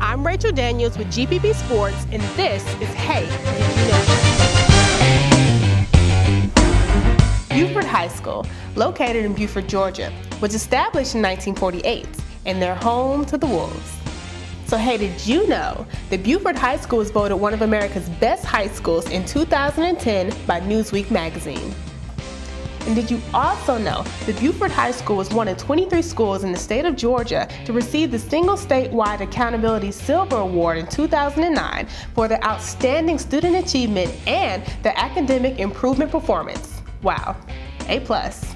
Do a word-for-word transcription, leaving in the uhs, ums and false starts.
I'm Rachel Daniels with G P B Sports, and this is Hey, Did You Know? Buford High School, located in Buford, Georgia, was established in nineteen forty-eight, and they're home to the Wolves. So hey, did you know that Buford High School was voted one of America's best high schools in two thousand ten by Newsweek magazine? And did you also know that Buford High School was one of twenty-three schools in the state of Georgia to receive the single statewide Accountability Silver Award in two thousand nine for their outstanding student achievement and their academic improvement performance? Wow, A plus.